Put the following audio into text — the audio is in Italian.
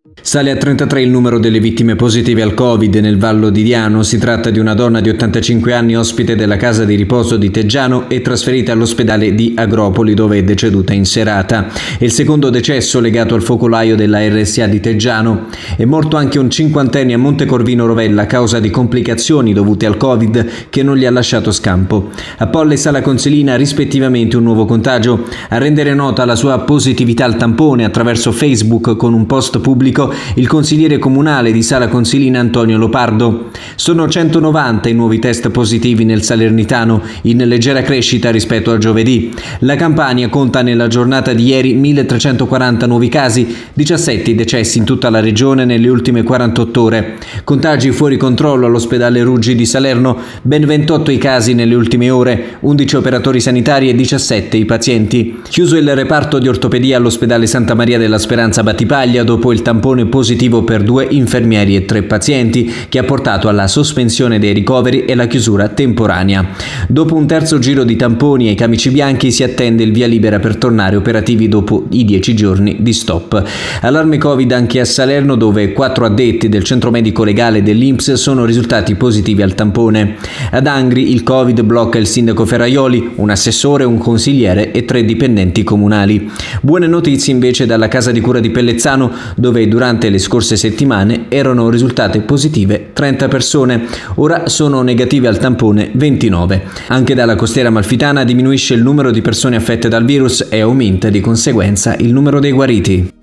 Sale a 33 il numero delle vittime positive al Covid nel Vallo di Diano. Si tratta di una donna di 85 anni ospite della casa di riposo di Teggiano e trasferita all'ospedale di Agropoli, dove è deceduta in serata. È il secondo decesso legato al focolaio della RSA di Teggiano. È morto anche un cinquantenne a Montecorvino Rovella a causa di complicazioni dovute al Covid che non gli ha lasciato scampo. A Polle e Sala Consilina rispettivamente un nuovo contagio. A rendere nota la sua positività al tampone attraverso Facebook con un post pubblico il consigliere comunale di Sala Consilina Antonio Lopardo. Sono 190 i nuovi test positivi nel Salernitano, in leggera crescita rispetto al giovedì. La Campania conta nella giornata di ieri 1340 nuovi casi, 17 i decessi in tutta la regione nelle ultime 48 ore. Contagi fuori controllo all'ospedale Ruggi di Salerno, ben 28 i casi nelle ultime ore, 11 operatori sanitari e 17 i pazienti. Chiuso il reparto di ortopedia all'ospedale Santa Maria della Speranza Battipaglia dopo il tampone positivo per 2 infermieri e 3 pazienti, che ha portato alla sospensione dei ricoveri e la chiusura temporanea. Dopo un terzo giro di tamponi ai camici bianchi si attende il via libera per tornare operativi dopo i 10 giorni di stop. Allarme Covid anche a Salerno, dove 4 addetti del centro medico legale dell'INPS sono risultati positivi al tampone. Ad Angri il Covid blocca il sindaco Ferraioli, un assessore, un consigliere e 3 dipendenti comunali. Buone notizie invece dalla casa di cura di Pellezzano, dove durante le scorse settimane erano risultate positive 30 persone, ora sono negative al tampone 29. Anche dalla costiera amalfitana diminuisce il numero di persone affette dal virus e aumenta di conseguenza il numero dei guariti.